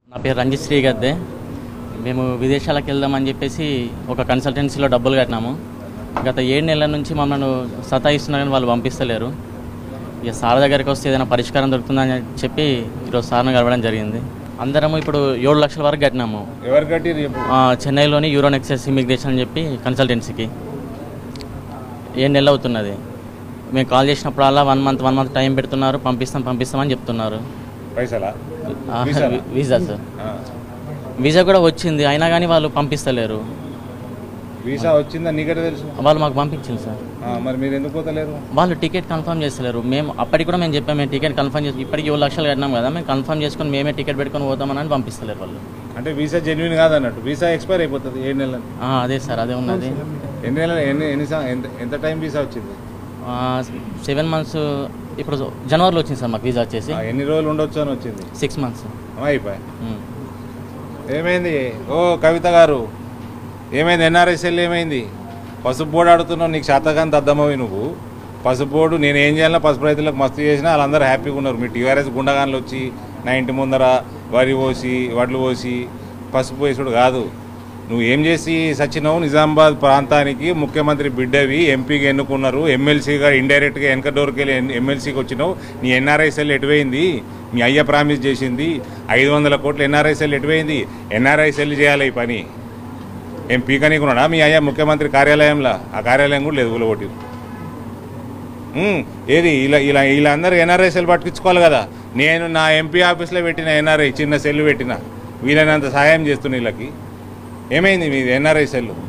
నా పేరు రంజిత్ శ్రీ గద్దే. మేము విదేశాలకు వెళ్దామని చెప్పేసి ఒక కన్సల్టెన్సీలో డబ్బులు కట్టినాము. గత 7 నెలల నుంచి మమ్మల్ని సతాయిస్తున్నారని వాళ్ళు పంపిస్తలేరు. ఇక సార్ దగ్గరికి వస్తే ఏదైనా పరిష్కారం దొరుకుతుందని చెప్పి ఈరోజు సార్ను కలవడం జరిగింది. అందరము ఇప్పుడు 7 లక్షల వరకు కట్టినాము. ఎవరు కట్టిరు? చెన్నైలోని యూరోనెక్సెస్ ఇమిగ్రేషన్ అని చెప్పి కన్సల్టెన్సీకి 7 నెలలు అవుతున్నది. మేము కాల్ చేసినప్పుడల్లా 1 మంత్ టైం పెడుతున్నారు, పంపిస్తామని చెప్తున్నారు. పైసలా? వీసా సార్, వీసా కూడా వచ్చింది, అయినా కానీ వాళ్ళు పంపిస్తలేరు. వీసా వచ్చిందా నీకైతే తెలుసు? వాళ్ళు మాకు పంపించింది సార్. మరి మీరు ఎందుకు పోతలేరు? వాళ్ళు టికెట్ కన్ఫర్మ్ చేస్తలేరు. మేము అప్పటికి కూడా మేము చెప్పాము, మేము టికెట్ కన్ఫర్మ్ చేసి ఇప్పటికి 7 లక్షలు కట్టినాం కదా, మేము కన్ఫర్మ్ చేసుకొని మేమే టికెట్ పెట్టుకొని పోతామని పంపిస్తలేరు వాళ్ళు. అంటే వీసా జెన్యున్ కాదన్నట్టు. వీసా ఎక్స్పైర్ అయిపోతుంది 7 నెలలు. అదే సార్, అదే ఉన్నది. ఎన్ని నెలలు ఎంత టైం వీసా వచ్చింది? 7 మంత్స్. ఇప్పుడు జనవరిలో వచ్చింది సార్ మాకు వీసా వచ్చేసి. ఎన్ని రోజులు ఉండొచ్చు అని వచ్చింది? 6 మంత్స్ అయిపోయి. ఏమైంది? ఓ కవిత గారు, ఏమైంది? ఎన్ఆర్ఎస్ఎల్ ఏమైంది? పసుపు బోర్డు ఆడుతున్నావు, నీకు శాతకాన్ని దద్దమవి నువ్వు. పసుపు బోర్డు నేను ఏం చేయాలో పసుపు రైతులకు మస్తు చేసినా వాళ్ళందరూ హ్యాపీగా ఉన్నారు. మీ టీఆర్ఎస్ గుండగాన్లు వచ్చి నా ఇంటి ముందర వరి పోసి వడ్లు పోసి పసుపు వేసుడు కాదు. నువ్వు ఏం చేసి సచ్చినావు? నిజామాబాద్ ప్రాంతానికి ముఖ్యమంత్రి బిడ్డవి, ఎంపీగా ఎన్నుకున్నారు, ఎమ్మెల్సీగా ఇండైరెక్ట్గా వెనక డోర్కి వెళ్ళి ఎమ్మెల్సీకి వచ్చినావు. నీ ఎన్ఆర్ఐసెల్ ఎటువైంది? మీ అయ్య ప్రామిస్ చేసింది 500 కోట్లు ఎన్ఆర్ఐసెల్ ఎటువైంది? ఎన్ఆర్ఐసెల్ చేయాలి ఈ పని. ఏం పీకనీకున్నాడా మీ అయ్యా ముఖ్యమంత్రి కార్యాలయంలో? ఆ కార్యాలయం కూడా లేదు ఊలగొట్టి. ఏది ఇలా అందరూ ఎన్ఆర్ఐసెల్ పట్టుకించుకోవాలి కదా. నేను నా ఎంపీ ఆఫీస్లో పెట్టిన ఎన్ఆర్ఐ చిన్న సెల్ పెట్టిన, వీలైనంత సహాయం చేస్తున్నా వీళ్ళకి. ఏమైంది మీది ఎన్ఆర్ఐ సెల్?